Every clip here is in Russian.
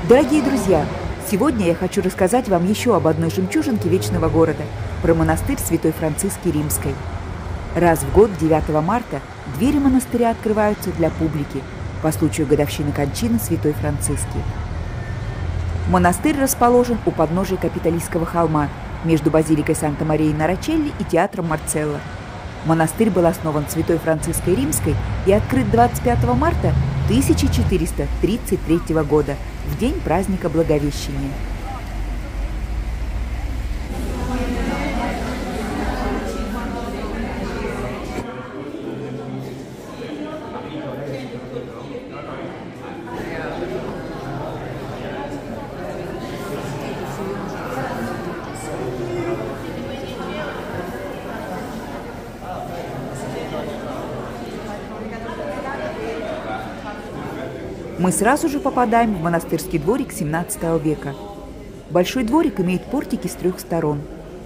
Дорогие друзья, сегодня я хочу рассказать вам еще об одной жемчужинке Вечного города, про монастырь Святой Франциски Римской. Раз в год, 9 марта, двери монастыря открываются для публики по случаю годовщины кончины Святой Франциски. Монастырь расположен у подножия Капитолийского холма, между базиликой Санта-Марии-на-Рочелли и театром Марцелло. Монастырь был основан Святой Франциской Римской и открыт 25 марта 1433 года, в день праздника Благовещения. Мы сразу же попадаем в монастырский дворик XVII века. Большой дворик имеет портики с 3 сторон.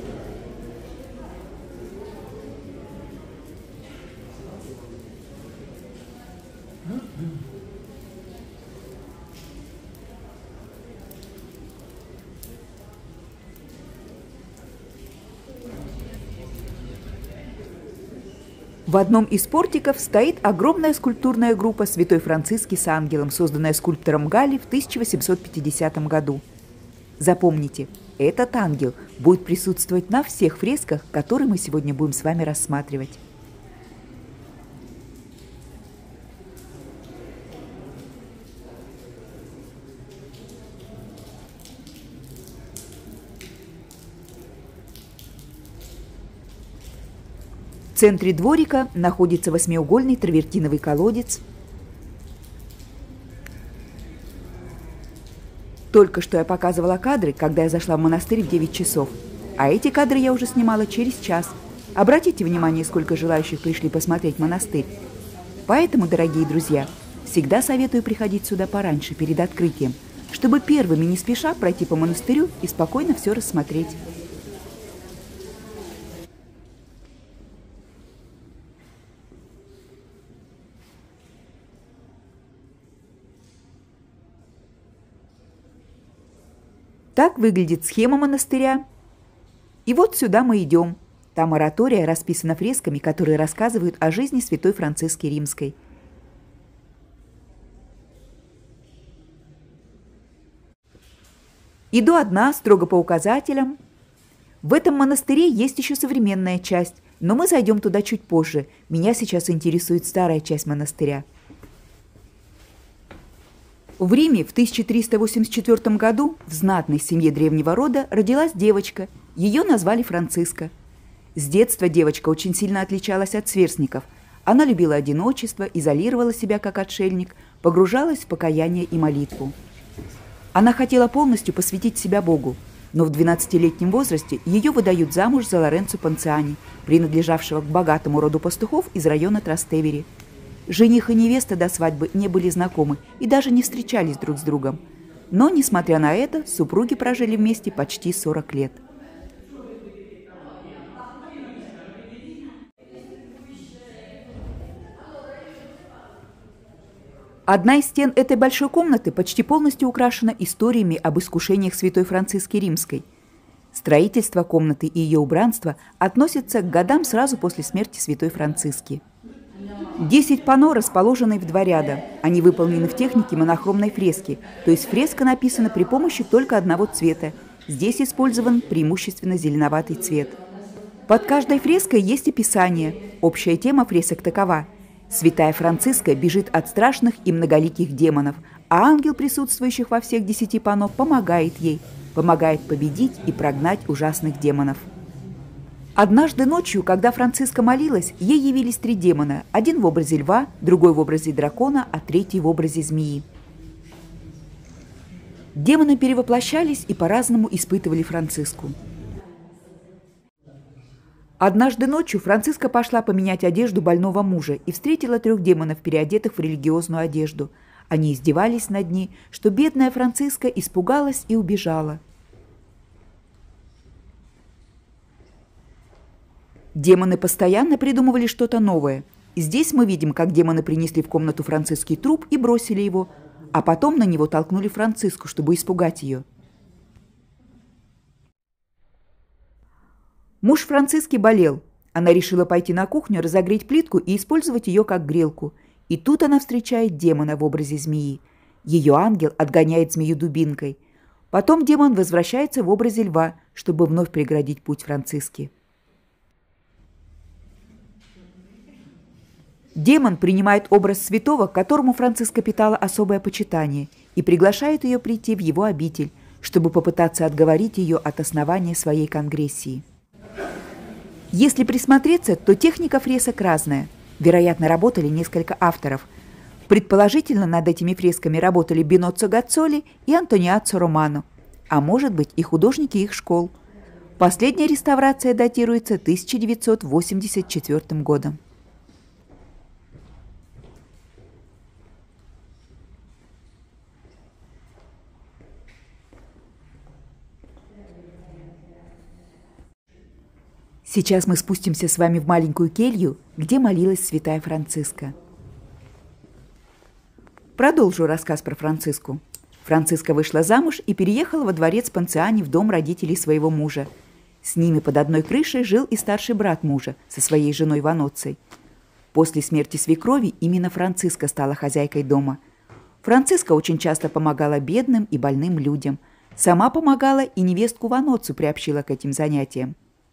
В одном из портиков стоит огромная скульптурная группа Святой Франциски с ангелом, созданная скульптором Галли в 1850 году. Запомните, этот ангел будет присутствовать на всех фресках, которые мы сегодня будем с вами рассматривать. В центре дворика находится восьмиугольный травертиновый колодец. Только что я показывала кадры, когда я зашла в монастырь в 9 часов. А эти кадры я уже снимала через час. Обратите внимание, сколько желающих пришли посмотреть монастырь. Поэтому, дорогие друзья, всегда советую приходить сюда пораньше, перед открытием, чтобы первыми не спеша пройти по монастырю и спокойно все рассмотреть. Так выглядит схема монастыря. И вот сюда мы идем. Там оратория расписана фресками, которые рассказывают о жизни Святой Франциски Римской. Иду одна, строго по указателям. В этом монастыре есть еще современная часть, но мы зайдем туда чуть позже. Меня сейчас интересует старая часть монастыря. В Риме в 1384 году в знатной семье древнего рода родилась девочка. Ее назвали Франциска. С детства девочка очень сильно отличалась от сверстников. Она любила одиночество, изолировала себя как отшельник, погружалась в покаяние и молитву. Она хотела полностью посвятить себя Богу, но в 12-летнем возрасте ее выдают замуж за Лоренцо Понциани, принадлежавшего к богатому роду пастухов из района Трастевери. Жених и невеста до свадьбы не были знакомы и даже не встречались друг с другом. Но, несмотря на это, супруги прожили вместе почти 40 лет. Одна из стен этой большой комнаты почти полностью украшена историями об искушениях Святой Франциски Римской. Строительство комнаты и ее убранство относятся к годам сразу после смерти Святой Франциски. 10 панно расположены в 2 ряда. Они выполнены в технике монохромной фрески, то есть фреска написана при помощи только одного цвета. Здесь использован преимущественно зеленоватый цвет. Под каждой фреской есть описание. Общая тема фресок такова: Святая Франциска бежит от страшных и многоликих демонов, а ангел, присутствующих во всех 10 панно, помогает ей, помогает победить и прогнать ужасных демонов. Однажды ночью, когда Франциска молилась, ей явились 3 демона. Один в образе льва, другой в образе дракона, а третий в образе змеи. Демоны перевоплощались и по-разному испытывали Франциску. Однажды ночью Франциска пошла поменять одежду больного мужа и встретила 3 демонов, переодетых в религиозную одежду. Они издевались над ней, что бедная Франциска испугалась и убежала. Демоны постоянно придумывали что-то новое. Здесь мы видим, как демоны принесли в комнату Франциски труп и бросили его, а потом на него толкнули Франциску, чтобы испугать ее. Муж Франциски болел. Она решила пойти на кухню, разогреть плитку и использовать ее как грелку. И тут она встречает демона в образе змеи. Ее ангел отгоняет змею дубинкой. Потом демон возвращается в образе льва, чтобы вновь преградить путь Франциске. Демон принимает образ святого, к которому Франциска питала особое почитание, и приглашает ее прийти в его обитель, чтобы попытаться отговорить ее от основания своей конгрессии. Если присмотреться, то техника фресок разная. Вероятно, работали несколько авторов. Предположительно, над этими фресками работали Биноццо Гаццоли и Антониаццо Романо, а может быть и художники их школ. Последняя реставрация датируется 1984 годом. Сейчас мы спустимся с вами в маленькую келью, где молилась святая Франциска. Продолжу рассказ про Франциску. Франциска вышла замуж и переехала во дворец Понциани в дом родителей своего мужа. С ними под одной крышей жил и старший брат мужа со своей женой Ваноццей. После смерти свекрови именно Франциска стала хозяйкой дома. Франциска очень часто помогала бедным и больным людям. Сама помогала и невестку Ваноццу приобщила к этим занятиям.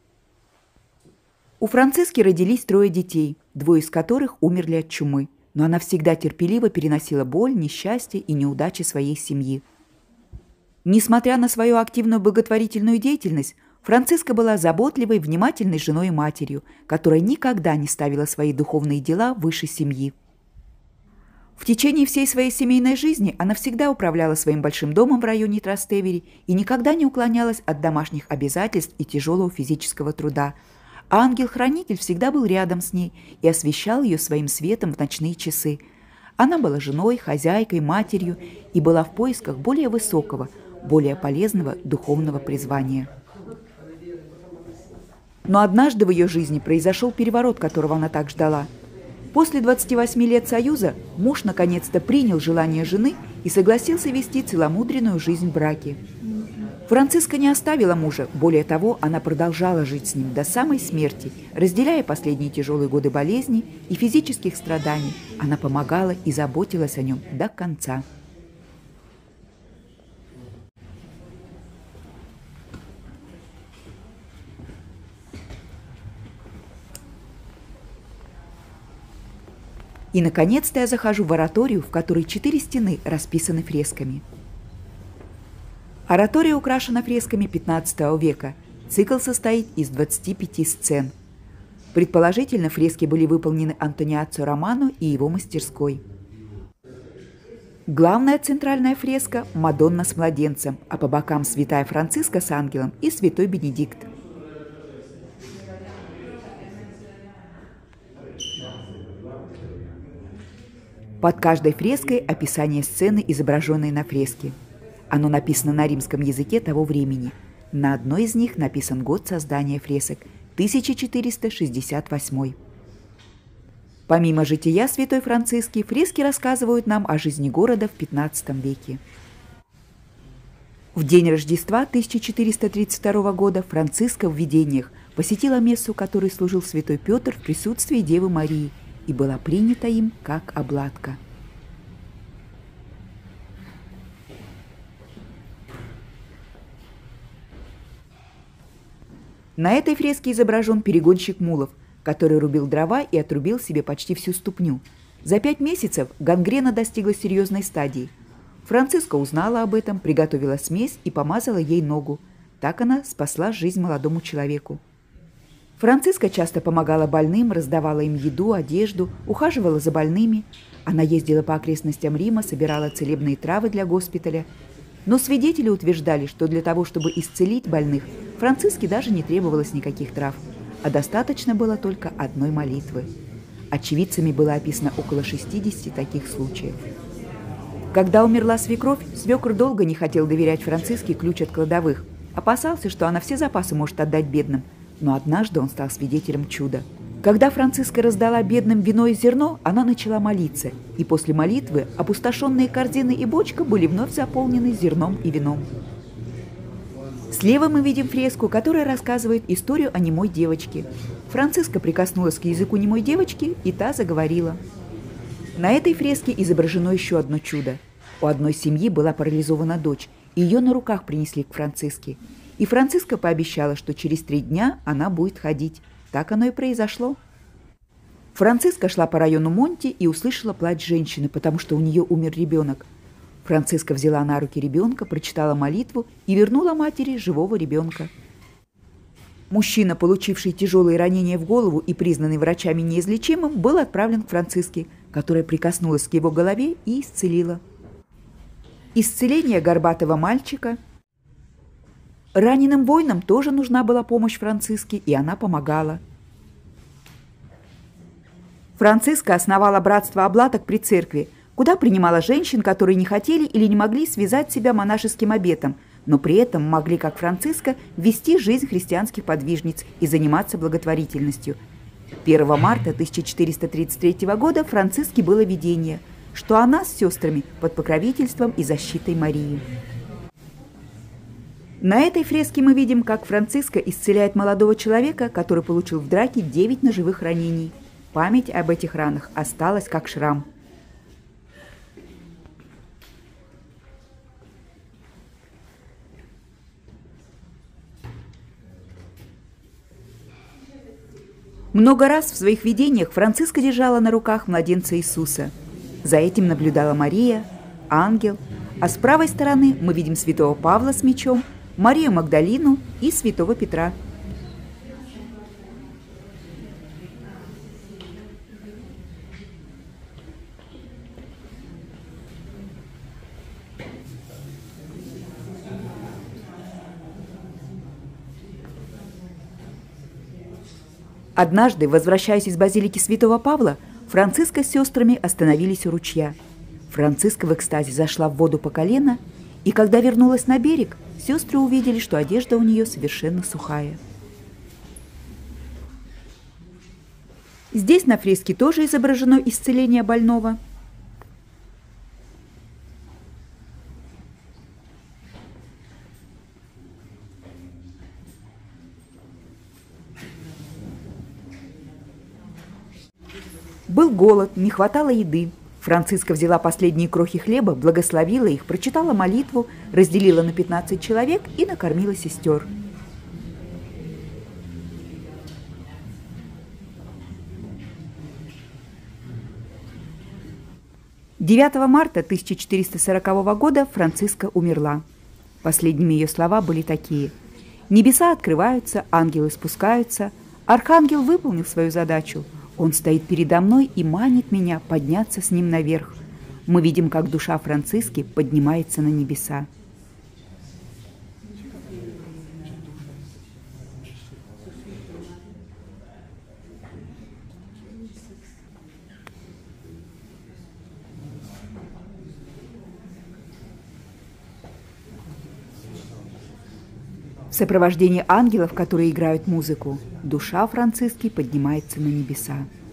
У Франциски родились 3 детей, 2 из которых умерли от чумы, но она всегда терпеливо переносила боль, несчастье и неудачи своей семьи. Несмотря на свою активную благотворительную деятельность, Франциска была заботливой, внимательной женой и матерью, которая никогда не ставила свои духовные дела выше семьи. В течение всей своей семейной жизни она всегда управляла своим большим домом в районе Трастевери и никогда не уклонялась от домашних обязательств и тяжелого физического труда. А ангел-хранитель всегда был рядом с ней и освещал ее своим светом в ночные часы. Она была женой, хозяйкой, матерью и была в поисках более высокого, более полезного духовного призвания. Но однажды в ее жизни произошел переворот, которого она так ждала. После 28 лет союза муж наконец-то принял желание жены и согласился вести целомудренную жизнь в браке. Франциска не оставила мужа, более того, она продолжала жить с ним до самой смерти, разделяя последние тяжелые годы болезни и физических страданий. Она помогала и заботилась о нем до конца. И, наконец-то, я захожу в ораторию, в которой 4 стены расписаны фресками. Оратория украшена фресками XV века. Цикл состоит из 25 сцен. Предположительно, фрески были выполнены Антониаццо Романо и его мастерской. Главная центральная фреска – Мадонна с младенцем, а по бокам святая Франциска с ангелом и святой Бенедикт. Под каждой фреской описание сцены, изображенной на фреске. Оно написано на римском языке того времени. На одной из них написан год создания фресок – 1468. Помимо жития святой Франциски, фрески рассказывают нам о жизни города в XV веке. В день Рождества 1432 года Франциска в видениях посетила мессу, которой служил святой Петр в присутствии Девы Марии, и была принята им как обладка. На этой фреске изображен перегонщик мулов, который рубил дрова и отрубил себе почти всю ступню. За 5 месяцев гангрена достигла серьезной стадии. Франциска узнала об этом, приготовила смесь и помазала ей ногу. Так она спасла жизнь молодому человеку. Франциска часто помогала больным, раздавала им еду, одежду, ухаживала за больными. Она ездила по окрестностям Рима, собирала целебные травы для госпиталя. Но свидетели утверждали, что для того, чтобы исцелить больных, Франциске даже не требовалось никаких трав, а достаточно было только одной молитвы. Очевидцами было описано около 60 таких случаев. Когда умерла свекровь, свекр долго не хотел доверять Франциске ключ от кладовых, опасался, что она все запасы может отдать бедным, но однажды он стал свидетелем чуда. Когда Франциска раздала бедным вино и зерно, она начала молиться, и после молитвы опустошенные корзины и бочка были вновь заполнены зерном и вином. Слева мы видим фреску, которая рассказывает историю о немой девочке. Франциска прикоснулась к языку немой девочки, и та заговорила. На этой фреске изображено еще одно чудо. У одной семьи была парализована дочь, и ее на руках принесли к Франциске. И Франциска пообещала, что через 3 дня она будет ходить. Так оно и произошло. Франциска шла по району Монти и услышала плач женщины, потому что у нее умер ребенок. Франциска взяла на руки ребенка, прочитала молитву и вернула матери живого ребенка. Мужчина, получивший тяжелые ранения в голову и признанный врачами неизлечимым, был отправлен к Франциске, которая прикоснулась к его голове и исцелила. Исцеление горбатого мальчика. Раненым воинам тоже нужна была помощь Франциске, и она помогала. Франциска основала братство облаток при церкви, куда принимала женщин, которые не хотели или не могли связать себя монашеским обетом, но при этом могли, как Франциска, вести жизнь христианских подвижниц и заниматься благотворительностью. 1 марта 1433 года Франциске было видение, что она с сестрами под покровительством и защитой Марии. На этой фреске мы видим, как Франциска исцеляет молодого человека, который получил в драке 9 ножевых ранений. Память об этих ранах осталась как шрам. Много раз в своих видениях Франциска держала на руках младенца Иисуса. За этим наблюдала Мария, ангел, а с правой стороны мы видим святого Павла с мечом, Марию Магдалину и святого Петра. Однажды, возвращаясь из базилики святого Павла, Франциска с сестрами остановились у ручья. Франциска в экстазе зашла в воду по колено, и когда вернулась на берег, сестры увидели, что одежда у нее совершенно сухая. Здесь на фреске тоже изображено исцеление больного. Был голод, не хватало еды. Франциска взяла последние крохи хлеба, благословила их, прочитала молитву, разделила на 15 человек и накормила сестер. «9 марта 1440 года Франциска умерла. Последними ее слова были такие: «Небеса открываются, ангелы спускаются. Архангел выполнил свою задачу. Он стоит передо мной и манит меня подняться с ним наверх». Мы видим, как душа Франциски поднимается на небеса. В сопровождении ангелов, которые играют музыку, душа Франциски поднимается на небеса.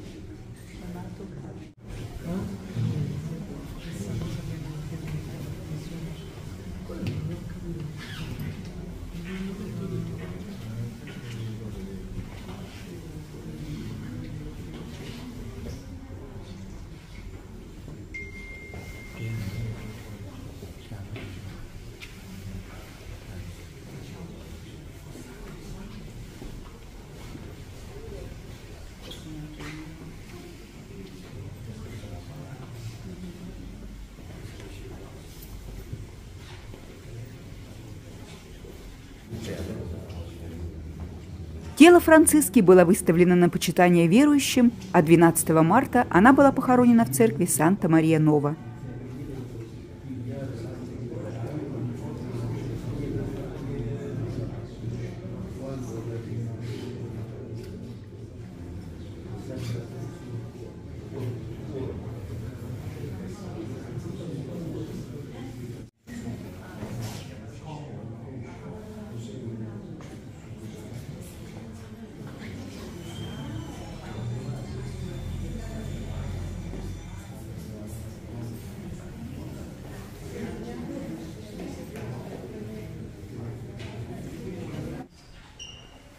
Тело Франциски было выставлено на почитание верующим, а 12 марта она была похоронена в церкви Санта-Мария-Нова.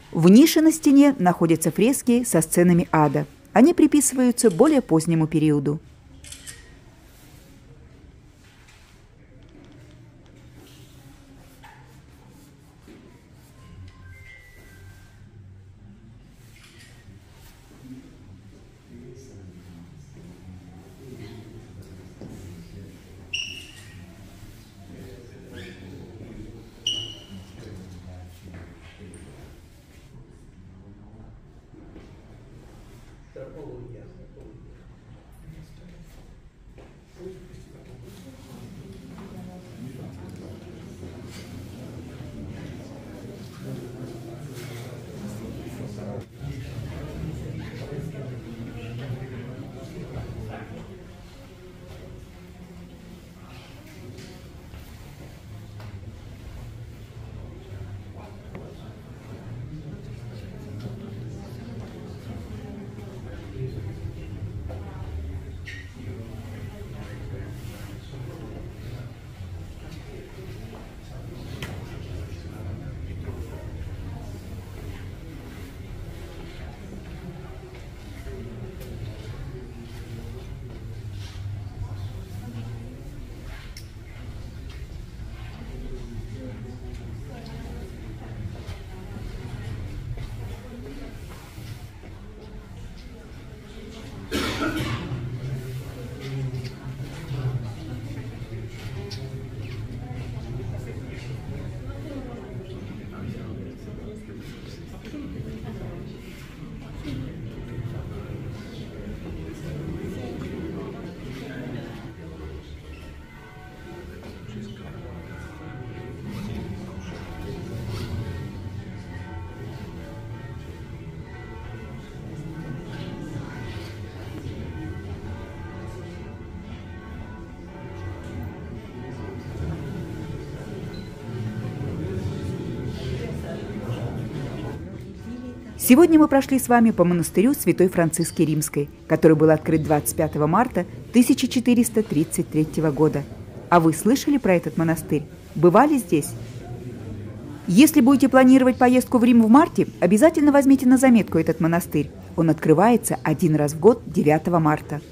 В нише на стене находятся фрески со сценами ада. Они приписываются более позднему периоду. Сегодня мы прошли с вами по монастырю Святой Франциски Римской, который был открыт 25 марта 1433 года. А вы слышали про этот монастырь? Бывали здесь? Если будете планировать поездку в Рим в марте, обязательно возьмите на заметку этот монастырь. Он открывается один раз в год, 9 марта.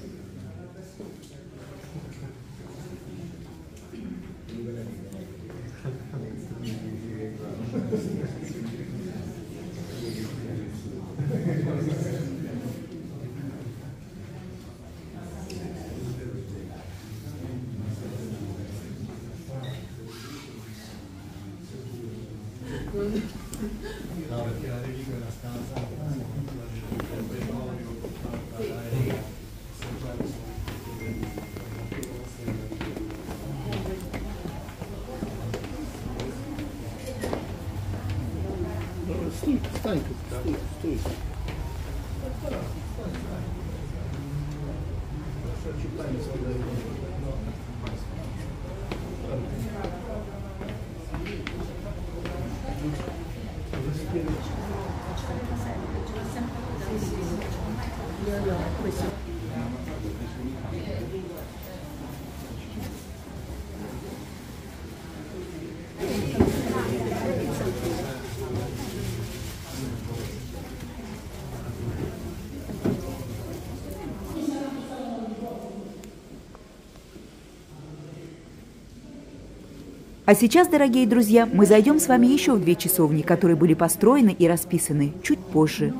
No, perché la reliquia è una stanza. Stai tu, stai. А сейчас, дорогие друзья, мы зайдем с вами еще в две часовни, которые были построены и расписаны чуть позже.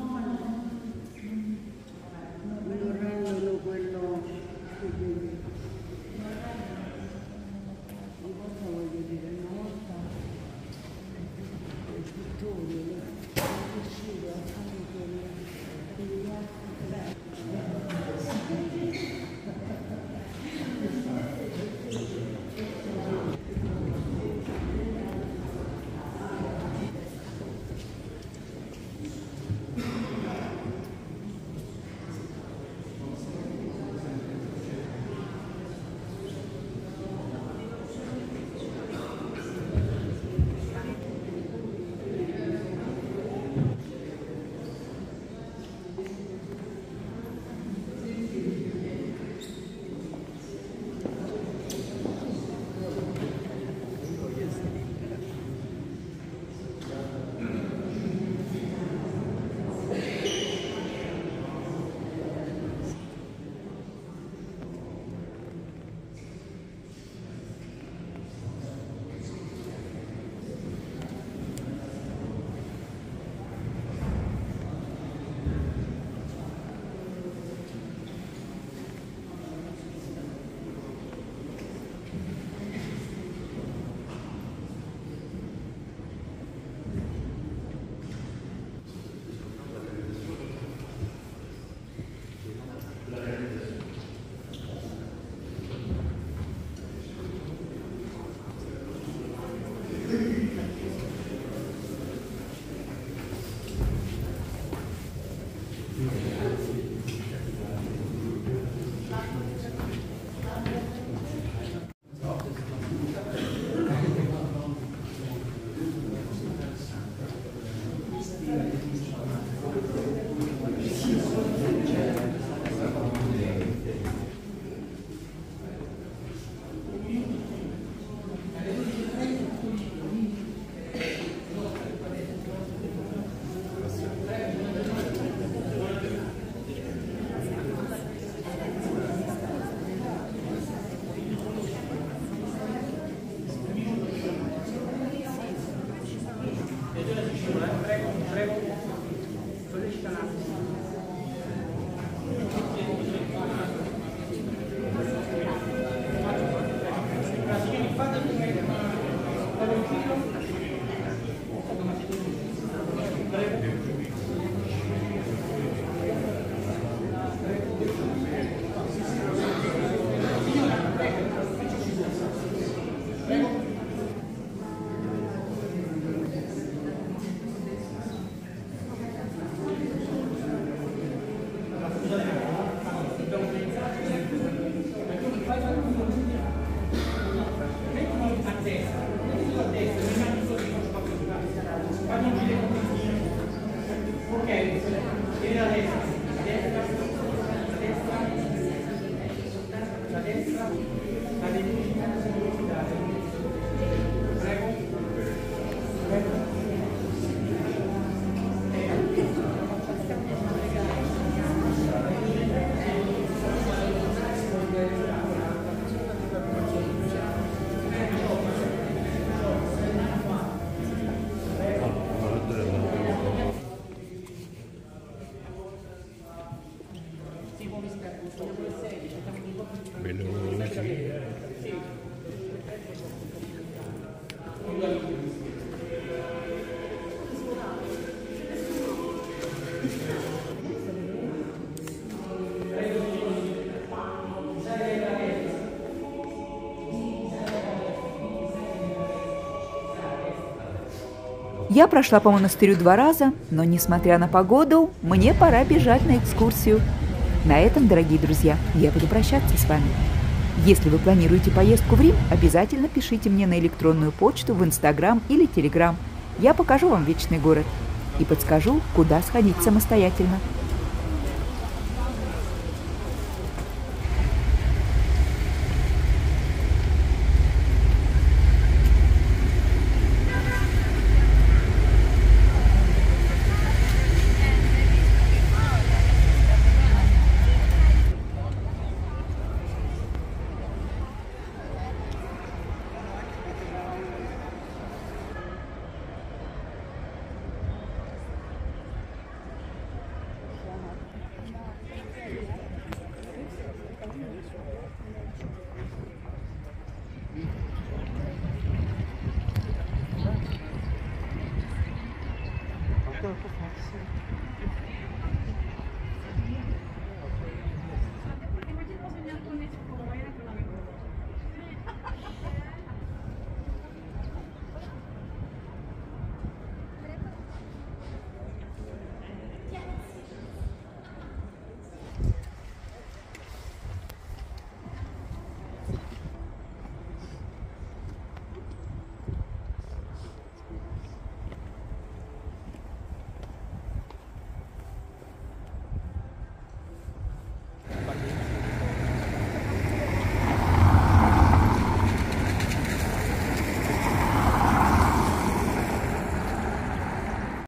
Я прошла по монастырю 2 раза, но, несмотря на погоду, мне пора бежать на экскурсию. На этом, дорогие друзья, я буду прощаться с вами. Если вы планируете поездку в Рим, обязательно пишите мне на электронную почту, в Инстаграм или Телеграм. Я покажу вам вечный город и подскажу, куда сходить самостоятельно.